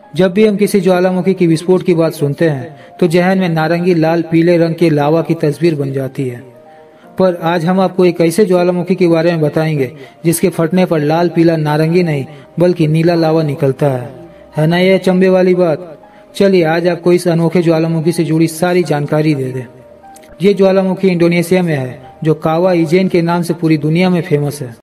जब भी हम किसी ज्वालामुखी की विस्फोट की बात सुनते हैं तो जहन में नारंगी, लाल, पीले रंग के लावा की तस्वीर बन जाती है। पर आज हम आपको एक ऐसे ज्वालामुखी के बारे में बताएंगे जिसके फटने पर लाल, पीला, नारंगी नहीं बल्कि नीला लावा निकलता है ना ये अचंभे वाली बात। चलिए आज आपको इस अनोखे ज्वालामुखी से जुड़ी सारी जानकारी दे दें। ये ज्वालामुखी इंडोनेशिया में है जो कावा इजेन के नाम से पूरी दुनिया में फेमस है।